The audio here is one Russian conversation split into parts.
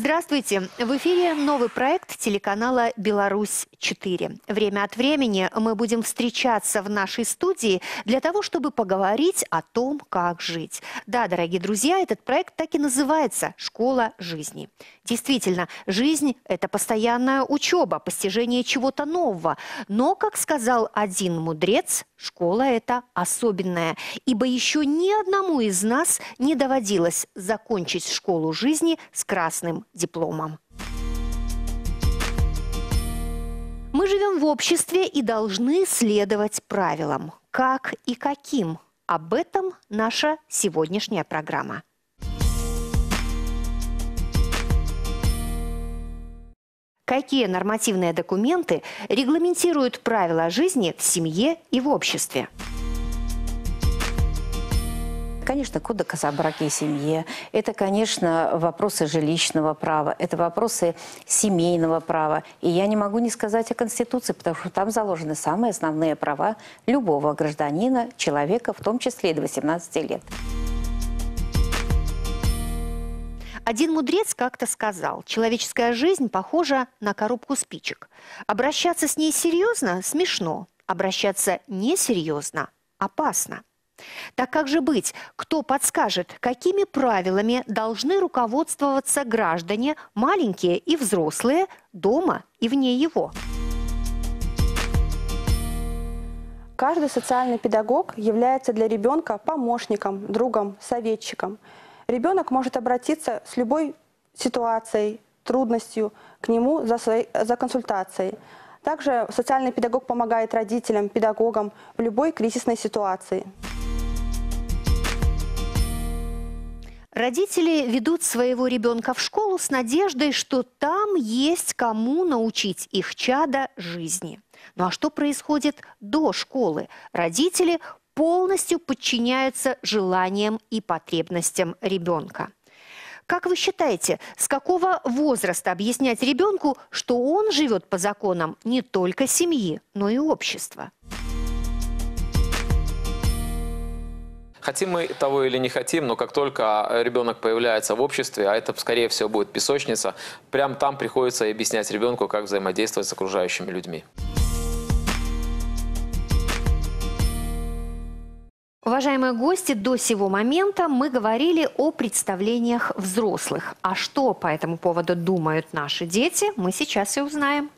Здравствуйте! В эфире новый проект телеканала «Беларусь-4». Время от времени мы будем встречаться в нашей студии для того, чтобы поговорить о том, как жить. Да, дорогие друзья, этот проект так и называется «Школа жизни». Действительно, жизнь – это постоянная учеба, постижение чего-то нового. Но, как сказал один мудрец, школа – это особенная, ибо еще ни одному из нас не доводилось закончить школу жизни с красным дипломом. Мы живем в обществе и должны следовать правилам. Как и каким? Об этом наша сегодняшняя программа. Какие нормативные документы регламентируют правила жизни в семье и в обществе? Конечно, кодекс о браке и семье. Это, конечно, вопросы жилищного права. Это вопросы семейного права. И я не могу не сказать о Конституции, потому что там заложены самые основные права любого гражданина, человека, в том числе и до 18 лет. Один мудрец как-то сказал: человеческая жизнь похожа на коробку спичек. Обращаться с ней серьезно – смешно. Обращаться несерьезно – опасно. Так как же быть? Кто подскажет, какими правилами должны руководствоваться граждане, маленькие и взрослые, дома и вне его? Каждый социальный педагог является для ребенка помощником, другом, советчиком. Ребенок может обратиться с любой ситуацией, трудностью к нему за консультацией. Также социальный педагог помогает родителям, педагогам в любой кризисной ситуации. Родители ведут своего ребенка в школу с надеждой, что там есть кому научить их чадо жизни. Ну а что происходит до школы? Родители полностью подчиняются желаниям и потребностям ребенка. Как вы считаете, с какого возраста объяснять ребенку, что он живет по законам не только семьи, но и общества? Хотим мы того или не хотим, но как только ребенок появляется в обществе, а это, скорее всего, будет песочница, прямо там приходится объяснять ребенку, как взаимодействовать с окружающими людьми. Уважаемые гости, до сего момента мы говорили о представлениях взрослых. А что по этому поводу думают наши дети, мы сейчас и узнаем.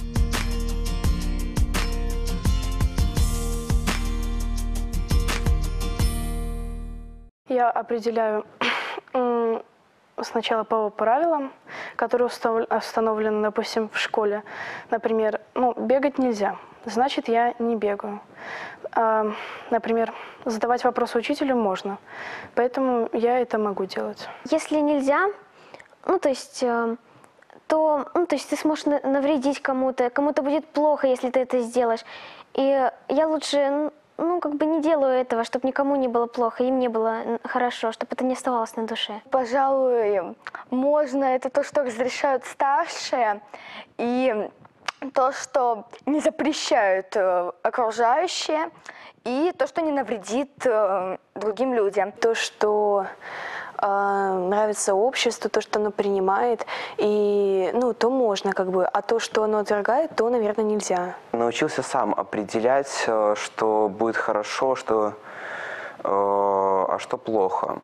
Я определяю сначала по правилам, которые установлены, допустим, в школе. Например, бегать нельзя, значит, я не бегаю. Например, задавать вопросы учителю можно, поэтому я это могу делать. Если нельзя, то есть ты сможешь навредить кому-то, кому-то будет плохо, если ты это сделаешь. И я лучше, не делаю этого, чтобы никому не было плохо, им не было хорошо, чтобы это не оставалось на душе. Пожалуй, можно, это то, что разрешают старшие, и то, что не запрещают окружающие, и то, что не навредит другим людям. То, что нравится обществу, то, что оно принимает, и то можно а то, что оно отвергает, то, наверное, нельзя. Научился сам определять, что будет хорошо, а что плохо.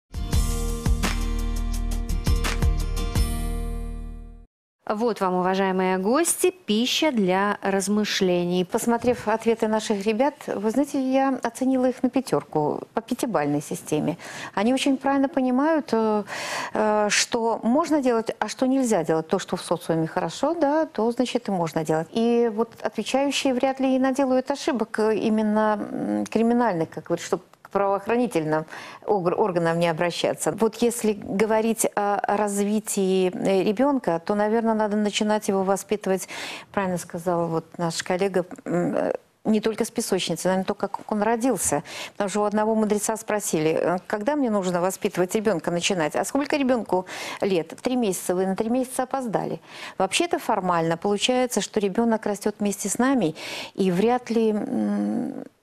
Вот вам, уважаемые гости, пища для размышлений. Посмотрев ответы наших ребят, вы знаете, я оценила их на 5 по 5-бальной системе. Они очень правильно понимают, что можно делать, а что нельзя делать. То, что в социуме хорошо, да, то, значит, и можно делать. И вот отвечающие вряд ли и наделают ошибок именно криминальных, как говорят, чтобы правоохранительным органам не обращаться. Вот если говорить о развитии ребенка, то, наверное, надо начинать его воспитывать, правильно сказал вот наш коллега, не только с песочницы, наверное, то, как он родился. Потому что у одного мудреца спросили, когда мне нужно воспитывать ребенка, начинать? А сколько ребенку лет? 3 месяца. Вы на 3 месяца опоздали. Вообще-то формально получается, что ребенок растет вместе с нами, и вряд ли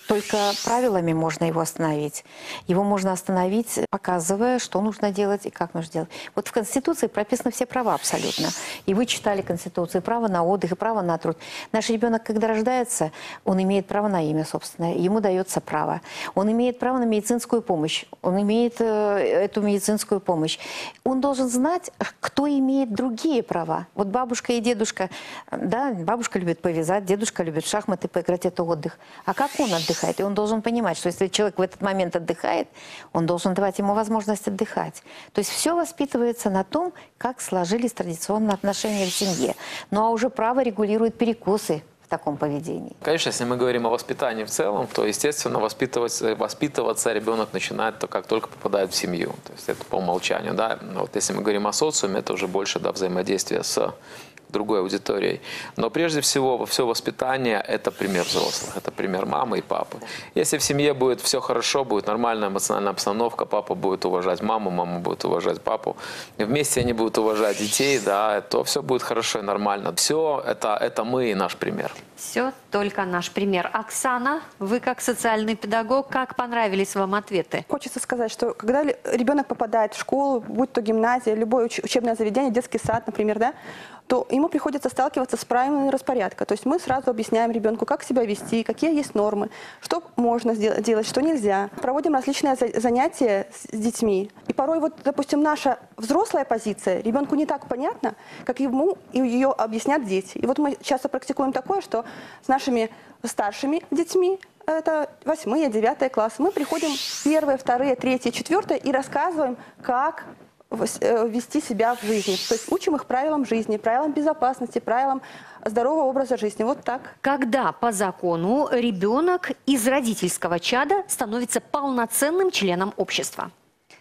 Только правилами можно его остановить. Его можно остановить, показывая, что нужно делать и как нужно делать. Вот в Конституции прописаны все права абсолютно. И вы читали Конституцию, право на отдых и право на труд. Наш ребенок, когда рождается, он имеет право на имя собственное, ему дается право. Он имеет право на медицинскую помощь, он имеет эту медицинскую помощь. Он должен знать, кто имеет другие права. Вот бабушка и дедушка, да, бабушка любит повязать, дедушка любит в шахматы поиграть, это отдых. А как он отдыхает? И он должен понимать, что если человек в этот момент отдыхает, он должен давать ему возможность отдыхать. То есть все воспитывается на том, как сложились традиционные отношения в семье. Ну а уже право регулирует перекосы в таком поведении. Конечно, если мы говорим о воспитании в целом, то, естественно, воспитываться ребенок начинает, как только попадает в семью. То есть это по умолчанию. Да? Вот если мы говорим о социуме, это уже больше взаимодействие с другой аудиторией. Но прежде всего, все воспитание – это пример взрослых, это пример мамы и папы. Если в семье будет все хорошо, будет нормальная эмоциональная обстановка, папа будет уважать маму, мама будет уважать папу, и вместе они будут уважать детей, да, то все будет хорошо и нормально. Все это мы и наш пример. Все только наш пример. Оксана, вы как социальный педагог, как понравились вам ответы? Хочется сказать, что когда ребенок попадает в школу, будь то гимназия, любое учебное заведение, детский сад, например, да, то ему приходится сталкиваться с правилами распорядка. То есть мы сразу объясняем ребенку, как себя вести, какие есть нормы, что можно делать, что нельзя. Проводим различные занятия с детьми. И порой, вот, допустим, наша взрослая позиция ребенку не так понятна, как ему ее объяснят дети. И вот мы часто практикуем такое, что с нашими старшими детьми, это 8-е, 9-е классы, мы приходим 1-е, 2-е, 3-е, 4-е и рассказываем, как вести себя в жизни. То есть учим их правилам жизни, правилам безопасности, правилам здорового образа жизни. Вот так. Когда по закону ребенок из родительского чада становится полноценным членом общества?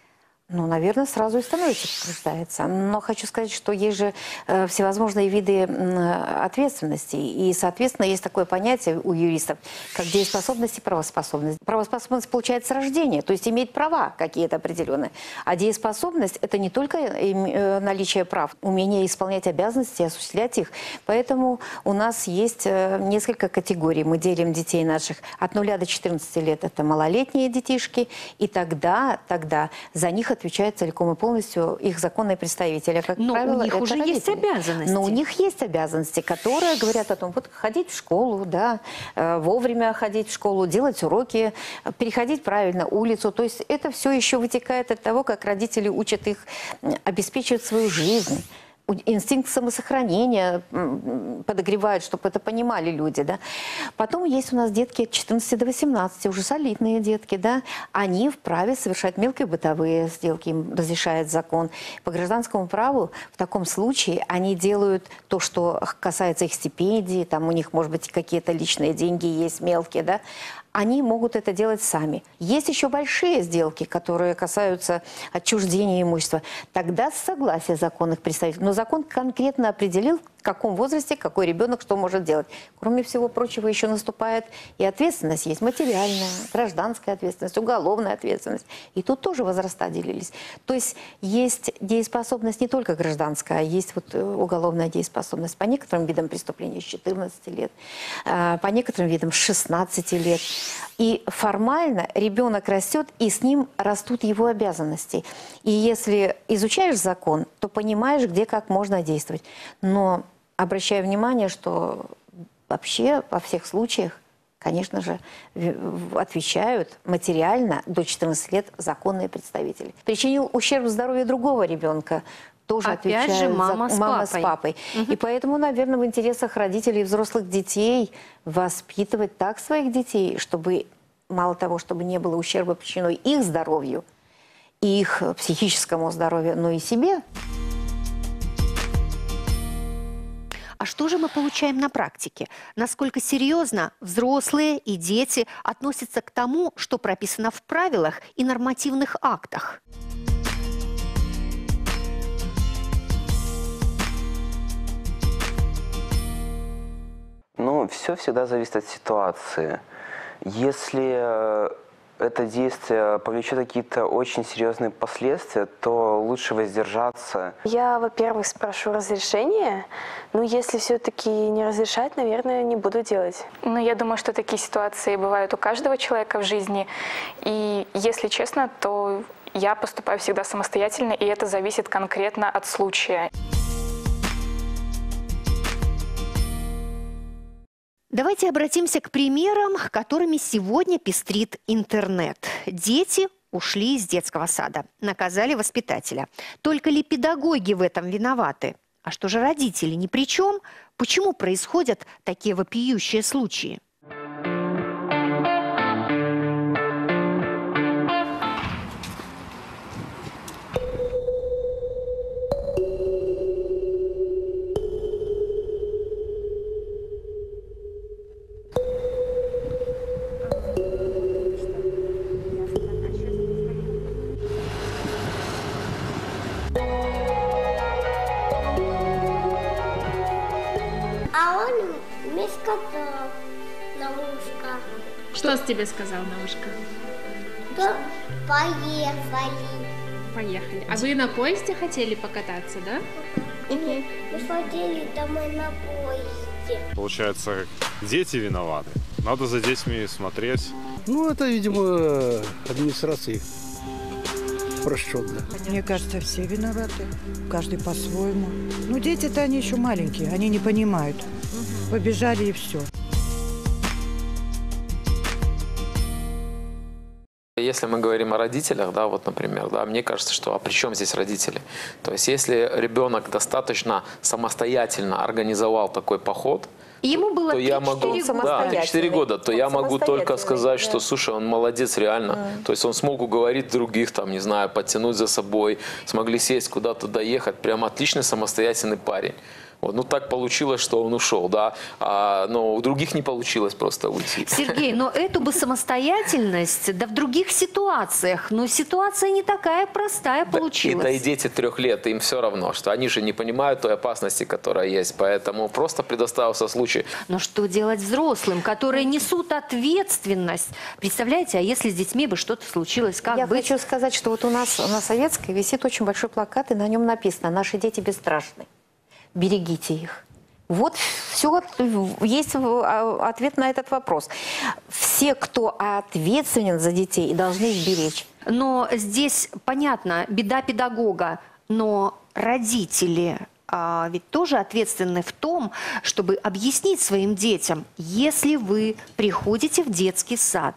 Ну, наверное, сразу и становится, рождается. Но хочу сказать, что есть же всевозможные виды ответственности. И, соответственно, есть такое понятие у юристов, как дееспособность и правоспособность. Правоспособность получается с рождения, то есть иметь права какие-то определенные. А дееспособность – это не только наличие прав, умение исполнять обязанности, осуществлять их. Поэтому у нас есть несколько категорий. Мы делим детей наших от 0 до 14 лет. Это малолетние детишки. И тогда за них отвечают целиком и полностью их законные представители. Как Но правило, у них уже родители. есть обязанности. Но у них есть обязанности, которые говорят о том, вот ходить в школу, да, вовремя ходить в школу, делать уроки, переходить правильно улицу. То есть это все еще вытекает от того, как родители учат их обеспечивать свою жизнь. Инстинкт самосохранения подогревают, чтобы это понимали люди, да. Потом есть у нас детки от 14 до 18, уже солидные детки, да. Они вправе совершать мелкие бытовые сделки, им разрешает закон. По гражданскому праву в таком случае они делают то, что касается их стипендий, там у них, может быть, какие-то личные деньги есть мелкие, да. Они могут это делать сами. Есть еще большие сделки, которые касаются отчуждения имущества. Тогда с согласия законных представителей. Но закон конкретно определил, в каком возрасте какой ребенок что может делать. Кроме всего прочего, еще наступает и ответственность. Есть материальная, гражданская ответственность, уголовная ответственность. И тут тоже возраста делились. То есть есть дееспособность не только гражданская, а есть вот уголовная дееспособность по некоторым видам преступлений с 14 лет, по некоторым видам с 16 лет. И формально ребенок растет, и с ним растут его обязанности. И если изучаешь закон, то понимаешь, где как можно действовать. Но обращаю внимание, что вообще во всех случаях, конечно же, отвечают материально до 14 лет законные представители. Причинил ущерб здоровью другого ребенка, тоже опять отвечают же мама с папой. И поэтому, наверное, в интересах родителей и взрослых детей воспитывать так своих детей, чтобы мало того, чтобы не было ущерба причинено их здоровью, и их психическому здоровью, но и себе. А что же мы получаем на практике? Насколько серьезно взрослые и дети относятся к тому, что прописано в правилах и нормативных актах? Ну, все всегда зависит от ситуации. Если это действие повлечет какие-то очень серьезные последствия, то лучше воздержаться. Я, во-первых, спрошу разрешения, но если все-таки не разрешать, наверное, не буду делать. Ну, я думаю, что такие ситуации бывают у каждого человека в жизни. И, если честно, то я поступаю всегда самостоятельно, и это зависит конкретно от случая. Давайте обратимся к примерам, которыми сегодня пестрит интернет. Дети ушли из детского сада, наказали воспитателя. Только ли педагоги в этом виноваты? А что же родители ни при чем? Почему происходят такие вопиющие случаи? А он мне сказал на ушко, Что с тебе сказал на ушко? что поехали. Поехали. А вы на поезде хотели покататься, да? Мы хотели домой на поезде. Получается, дети виноваты. Надо за детьми смотреть. Ну, это, видимо, администрации прощенная. Мне кажется, все виноваты. Каждый по-своему. Ну, дети-то они еще маленькие, они не понимают. Побежали и все. Если мы говорим о родителях, да, вот, например, да, мне кажется, что а при чем здесь родители? То есть, если ребенок достаточно самостоятельно организовал такой поход, Ему было то 3-4 я могу, года. да, 4 года, то я могу только сказать, что, слушай, он молодец реально. То есть он смог уговорить других, там, не знаю, подтянуть за собой, смогли сесть куда-то доехать. Прям отличный самостоятельный парень. Вот, ну так получилось, что он ушел, да, но у других не получилось просто уйти. Сергей, но эту бы самостоятельность, да в других ситуациях, но ситуация не такая простая получилась. Да и дети 3 лет, им все равно, что они же не понимают той опасности, которая есть, поэтому просто предоставился случай. Но что делать взрослым, которые несут ответственность? Представляете, а если с детьми бы что-то случилось, как Я быть? хочу сказать, что вот у нас на Советской висит очень большой плакат, и на нем написано «Наши дети бесстрашны». Берегите их. Вот все, есть ответ на этот вопрос. Все, кто ответственен за детей, должны их беречь. Но здесь, понятно, беда педагога, но родители ведь тоже ответственны в том, чтобы объяснить своим детям, если вы приходите в детский сад,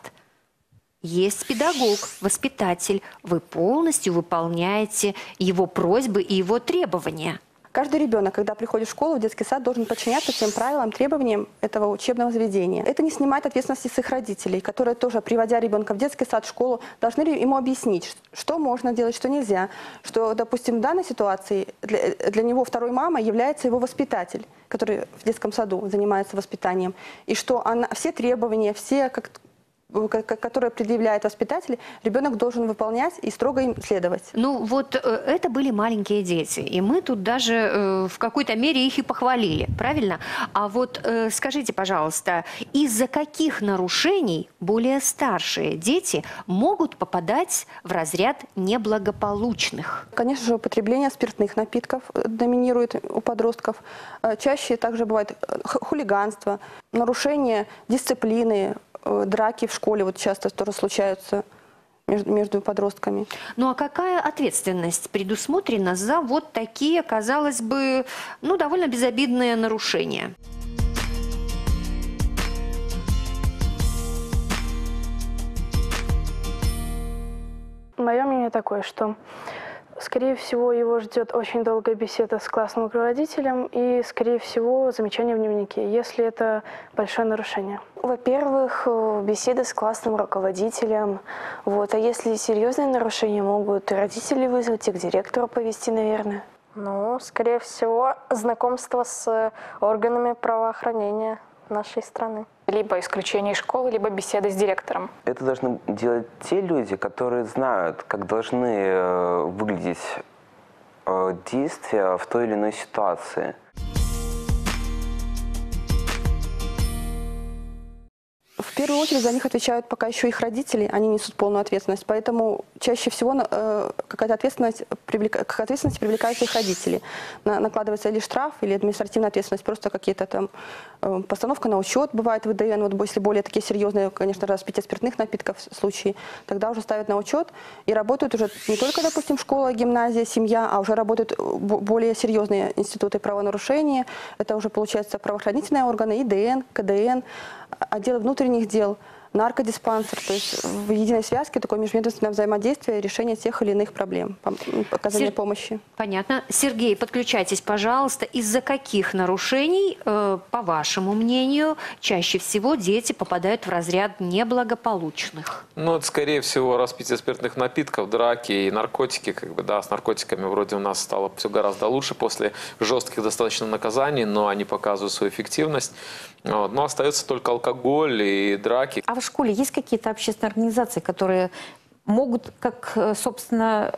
есть педагог, воспитатель, вы полностью выполняете его просьбы и его требования. Каждый ребенок, когда приходит в школу, в детский сад, должен подчиняться всем правилам, требованиям этого учебного заведения. Это не снимает ответственности с их родителей, которые тоже, приводя ребенка в детский сад, в школу, должны ему объяснить, что можно делать, что нельзя. Что, допустим, в данной ситуации для него второй мамой является его воспитатель, который в детском саду занимается воспитанием. И что все требования, все которые предъявляет воспитатель, ребенок должен выполнять и строго им следовать. Ну вот это были маленькие дети, и мы тут даже в какой-то мере их и похвалили, правильно? А вот скажите, пожалуйста, из-за каких нарушений более старшие дети могут попадать в разряд неблагополучных? Конечно же, употребление спиртных напитков доминирует у подростков. Чаще также бывает хулиганство, нарушение дисциплины, драки в школе вот часто тоже случаются между подростками. Ну а какая ответственность предусмотрена за вот такие, казалось бы, ну довольно безобидные нарушения? Мое мнение такое, что, скорее всего, его ждет очень долгая беседа с классным руководителем и, скорее всего, замечание в дневнике, если это большое нарушение. Во-первых, беседа с классным руководителем. Вот. А если серьезные нарушения, могут и родители вызвать, и к директору повести, наверное. Ну, скорее всего, знакомство с органами правоохранения нашей страны. Либо исключение из школы, либо беседа с директором. Это должны делать те люди, которые знают, как должны выглядеть действия в той или иной ситуации. В В первую очередь за них отвечают пока еще их родители, они несут полную ответственность, поэтому чаще всего какая-то ответственность, к ответственности привлекаются их родители. Накладывается или штраф, или административная ответственность, просто какие-то там постановка на учет бывает в ИДН, вот если более такие серьезные, конечно, распитие спиртных напитков случаи, тогда уже ставят на учет и работают уже не только, допустим, школа, гимназия, семья, а уже работают более серьезные институты правонарушения, это уже получается правоохранительные органы, ИДН, КДН, отделы внутренних дел, наркодиспансер, то есть в единой связке такое межведомственное взаимодействие, решение тех или иных проблем, оказание помощи. Понятно. Сергей, подключайтесь, пожалуйста. Из-за каких нарушений, по вашему мнению, чаще всего дети попадают в разряд неблагополучных? Ну, это, скорее всего, распитие спиртных напитков, драки и наркотики. С наркотиками вроде у нас стало все гораздо лучше после жестких достаточно наказаний, но они показывают свою эффективность. Но остается только алкоголь и драки. А в школе есть какие-то общественные организации, которые могут, как, собственно,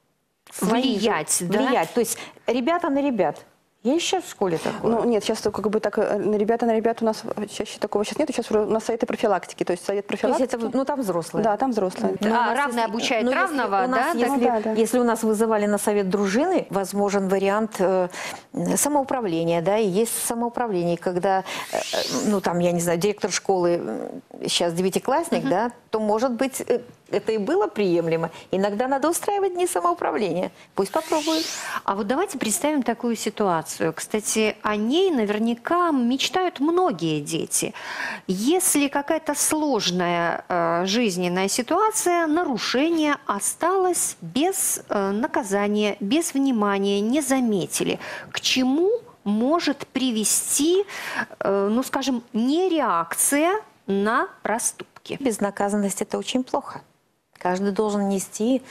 влиять, да? Влиять. То есть ребята на ребят. Есть сейчас в школе такое? Ну, нет, сейчас как бы так на ребят у нас чаще такого сейчас нет. Сейчас у нас советы профилактики, то есть совет профилактики. То есть это, ну, там взрослые? Да, там взрослые. Равный обучает равного, да? Если у нас вызывали на совет дружины, возможен вариант самоуправления, да, и есть самоуправление, когда, ну, там, я не знаю, директор школы сейчас 9-классник, да, то, может быть, это и было приемлемо. Иногда надо устраивать дни самоуправления. Пусть попробуют. А вот давайте представим такую ситуацию. Кстати, о ней наверняка мечтают многие дети. Если какая-то сложная жизненная ситуация, нарушение осталось без наказания, без внимания, не заметили. К чему может привести, ну, скажем, нереакция на проступки? Безнаказанность – это очень плохо. Каждый должен нести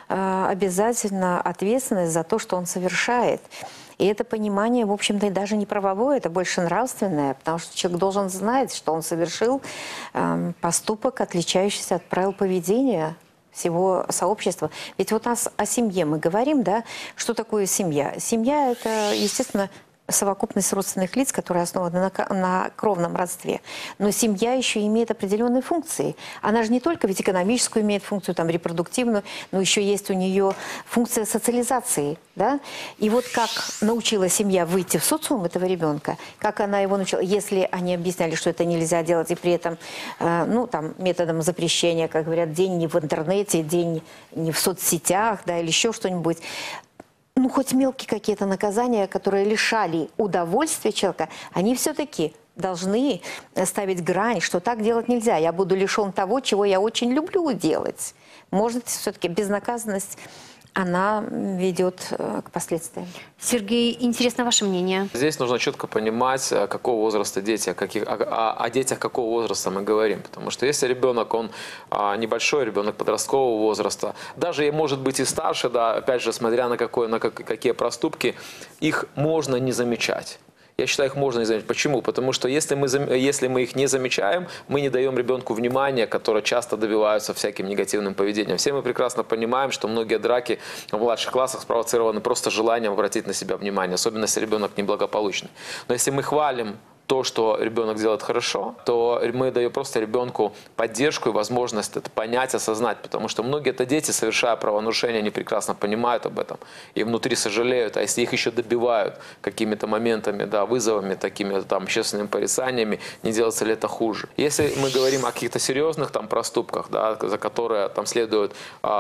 обязательно ответственность за то, что он совершает. И это понимание, в общем-то, и даже не правовое, это больше нравственное, потому что человек должен знать, что он совершил поступок, отличающийся от правил поведения всего сообщества. Ведь вот у нас о семье мы говорим, да, что такое семья? Семья – это, естественно, совокупность родственных лиц, которые основаны на кровном родстве. Но семья еще имеет определенные функции. Она же не только ведь экономическую имеет функцию, там, репродуктивную, но еще есть у нее функция социализации. Да? И вот как научила семья выйти в социум этого ребенка, как она его научила, если они объясняли, что это нельзя делать, и при этом ну, там, методом запрещения, как говорят, день не в интернете, день не в соцсетях, да, или еще что-нибудь. Ну, хоть мелкие какие-то наказания, которые лишали удовольствия человека, они все-таки должны ставить грань, что так делать нельзя. Я буду лишен того, чего я очень люблю делать. Может, все-таки безнаказанность, она ведет к последствиям. Сергей, интересно ваше мнение. Здесь нужно четко понимать, какого возраста дети, о детях какого возраста мы говорим. Потому что если ребенок, он небольшой, ребенок подросткового возраста, даже может быть и старше, да, опять же, смотря на какие проступки, их можно не замечать. Я считаю, их можно не заметить. Почему? Потому что если мы их не замечаем, мы не даем ребенку внимания, которое часто добиваются всяким негативным поведением. Все мы прекрасно понимаем, что многие драки в младших классах спровоцированы просто желанием обратить на себя внимание, особенно если ребенок неблагополучный. Но если мы хвалим то, что ребенок делает хорошо, то мы даем просто ребенку поддержку и возможность это понять, осознать. Потому что многие это дети, совершая правонарушения, они прекрасно понимают об этом и внутри сожалеют. А если их еще добивают какими-то моментами, да, вызовами, такими там общественными порицаниями, не делается ли это хуже? Если мы говорим о каких-то серьезных там проступках, да, за которые там следует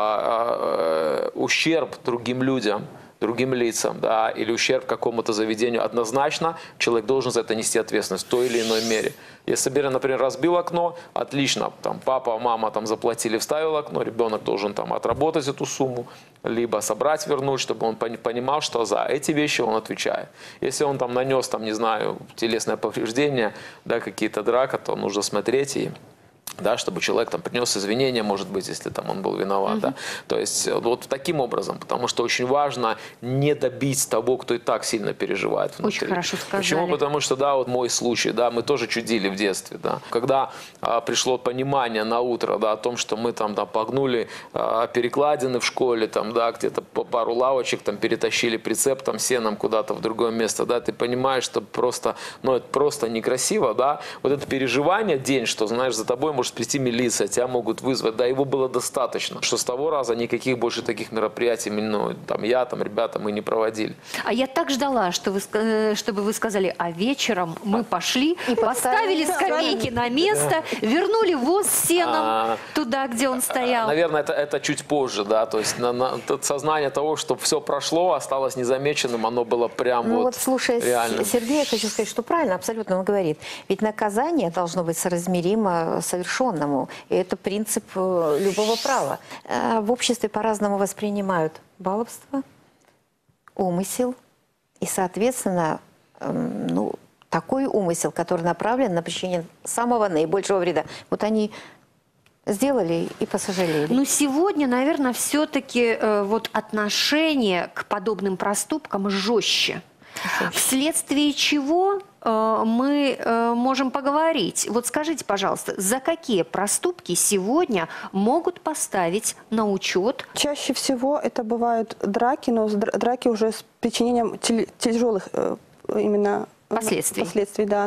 ущерб другим людям, другим лицам, да, или ущерб какому-то заведению, однозначно человек должен за это нести ответственность в той или иной мере. Если, например, разбил окно, отлично, там, папа, мама там, заплатили, вставил окно, ребенок должен там, отработать эту сумму, либо собрать, вернуть, чтобы он понимал, что за эти вещи он отвечает. Если он там нанес, там, не знаю, телесное повреждение, да, какие-то драки, то нужно смотреть и Да, чтобы человек там принес извинения, может быть, если там он был виноват. Да? То есть вот таким образом, потому что очень важно не добить того, кто и так сильно переживает внутри. Очень хорошо сказали. Почему? Потому что, да, вот мой случай, да, мы тоже чудили в детстве, да. Когда пришло понимание на утро, да, о том, что мы там погнули перекладины в школе, там, да, где-то пару лавочек там перетащили прицеп там сеном куда-то в другое место, да, ты понимаешь, что просто, ну, это просто некрасиво, да. Вот это переживание день, что, знаешь, за тобой может прийти милиция, тебя могут вызвать, да, его было достаточно, что с того раза никаких больше таких мероприятий, ну, там, я, там, ребята, мы не проводили. А я так ждала, что чтобы вы сказали, а вечером мы пошли, и поставили скамейки на место, вернули воз с сеном туда, где он стоял. Наверное, это чуть позже, да, то есть сознание того, что все прошло, осталось незамеченным, оно было прям вот слушая реально. Сергея, хочу сказать, что правильно, абсолютно он говорит. Ведь наказание должно быть соразмеримо совершенному. И это принцип любого права. В обществе по-разному воспринимают баловство, умысел и, соответственно, ну, такой умысел, который направлен на причинение самого наибольшего вреда. Вот они сделали и посожалели. Ну, сегодня, наверное, все-таки вот отношение к подобным проступкам жестче. Вследствие чего мы можем поговорить. Вот скажите, пожалуйста, за какие проступки сегодня могут поставить на учет? Чаще всего это бывают драки, но драки уже с причинением тяжелых именно последствий, да.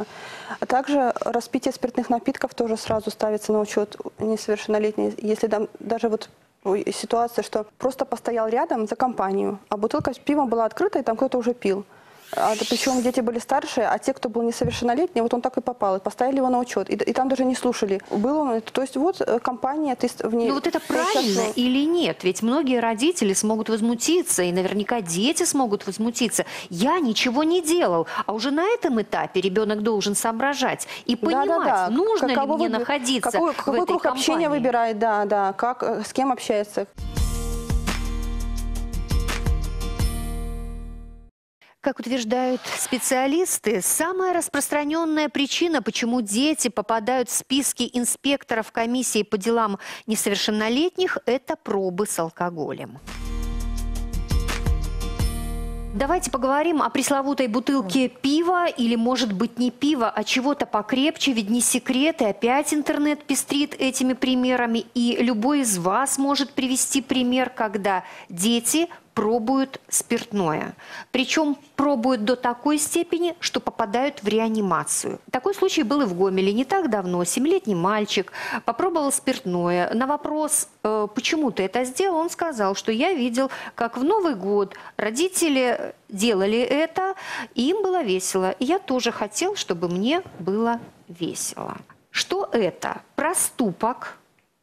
А также распитие спиртных напитков тоже сразу ставится на учет несовершеннолетних. Если там даже вот ситуация, что просто постоял рядом за компанию, а бутылка с пивом была открыта, и там кто-то уже пил. Причем дети были старшие, а те, кто был несовершеннолетний, вот он так и попал, и поставили его на учет. И там даже не слушали. То есть вот компания, ты в ней... Ну вот это правильно или нет? Ведь многие родители смогут возмутиться, и наверняка дети смогут возмутиться. Я ничего не делал. А уже на этом этапе ребенок должен соображать и понимать, нужно ли мне находиться в этой компании. Какой круг общения выбирает, с кем общается. Как утверждают специалисты, самая распространенная причина, почему дети попадают в списки инспекторов комиссии по делам несовершеннолетних, это пробы с алкоголем. Давайте поговорим о пресловутой бутылке пива, или, может быть, не пива, а чего-то покрепче, ведь не секрет, и опять интернет пестрит этими примерами, и любой из вас может привести пример, когда дети пробуют спиртное. Причем пробуют до такой степени, что попадают в реанимацию. Такой случай был и в Гомеле не так давно. 7-летний мальчик попробовал спиртное. На вопрос, почему ты это сделал, он сказал, что я видел, как в Новый год родители делали это, и им было весело. И я тоже хотел, чтобы мне было весело. Что это? Проступок,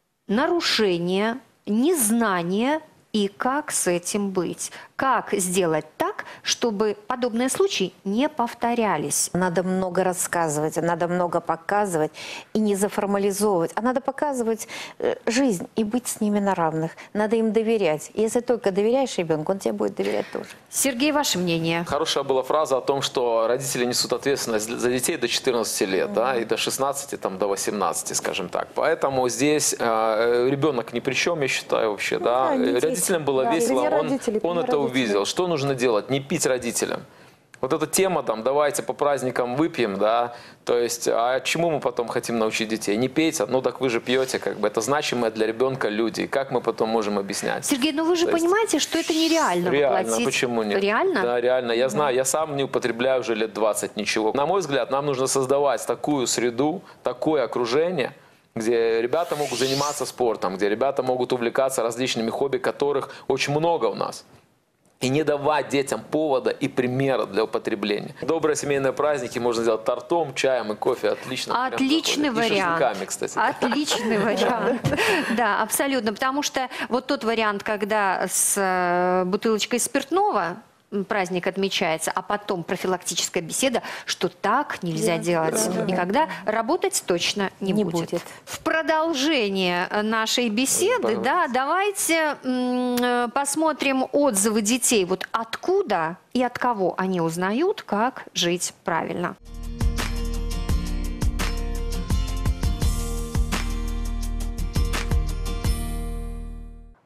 нарушение, незнание. И как с этим быть? Как сделать так, чтобы подобные случаи не повторялись? Надо много рассказывать, надо много показывать и не заформализовывать. А надо показывать жизнь и быть с ними на равных. Надо им доверять. Если только доверяешь ребенку, он тебе будет доверять тоже. Сергей, ваше мнение? Хорошая была фраза о том, что родители несут ответственность за детей до 14 лет, да, и до 16, там, до 18, скажем так. Поэтому здесь ребенок ни при чем, я считаю, вообще. Да. Родителям было весело, он это увидел. Что нужно делать? Не пить родителям. Вот эта тема, там, давайте по праздникам выпьем, да, то есть, а чему мы потом хотим научить детей? Не пейте, ну так вы же пьете, как бы, это значимые для ребенка люди, и как мы потом можем объяснять? Сергей, ну вы же понимаете, что это нереально воплотить. Почему нет? Реально? Да, реально, я знаю, я сам не употребляю уже лет 20 ничего. На мой взгляд, нам нужно создавать такую среду, такое окружение, где ребята могут заниматься спортом, где ребята могут увлекаться различными хобби, которых очень много у нас. И не давать детям повода и примера для употребления. Добрые семейные праздники можно сделать тортом, чаем и кофе. Отлично. Отличный вариант. И шашлыками, кстати. Отличный вариант. Да, абсолютно. Потому что вот тот вариант, когда с бутылочкой спиртного праздник отмечается, а потом профилактическая беседа, что так нельзя делать никогда, работать точно не будет. В продолжение нашей беседы, да, давайте посмотрим отзывы детей. Вот откуда и от кого они узнают, как жить правильно.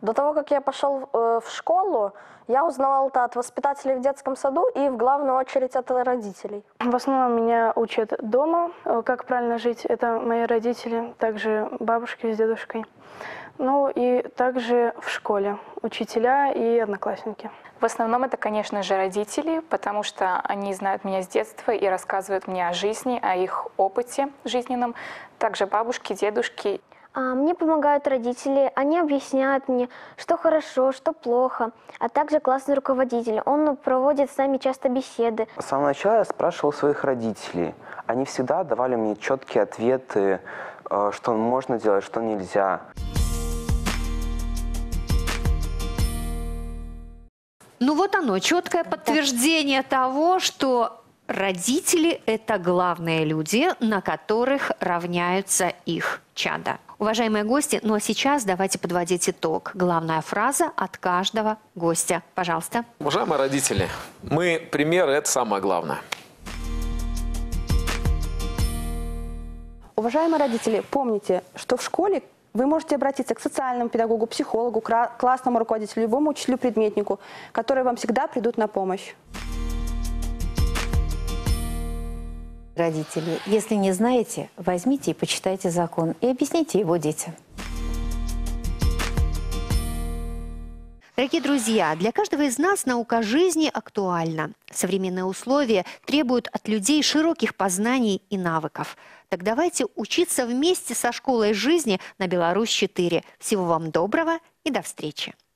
До того, как я пошел в школу, я узнавал это от воспитателей в детском саду и в главную очередь от родителей. В основном меня учат дома, как правильно жить. Это мои родители, также бабушки с дедушкой. Ну и также в школе учителя и одноклассники. В основном это, конечно же, родители, потому что они знают меня с детства и рассказывают мне о жизни, о их опыте жизненном. Также бабушки, дедушки. Мне помогают родители, они объясняют мне, что хорошо, что плохо, а также классный руководитель, он проводит с нами часто беседы. С самого начала я спрашивал своих родителей. Они всегда давали мне четкие ответы, что можно делать, что нельзя. Ну вот оно, четкое подтверждение того, что родители – это главные люди, на которых равняются их чада. Уважаемые гости, ну а сейчас давайте подводить итог. Главная фраза от каждого гостя. Пожалуйста. Уважаемые родители, мы примеры – это самое главное. Уважаемые родители, помните, что в школе вы можете обратиться к социальному педагогу, психологу, классному руководителю, любому учителю-предметнику, которые вам всегда придут на помощь. Родители, если не знаете, возьмите и почитайте закон и объясните его детям. Дорогие друзья, для каждого из нас наука жизни актуальна. Современные условия требуют от людей широких познаний и навыков. Так давайте учиться вместе со школой жизни на Беларусь 4. Всего вам доброго и до встречи!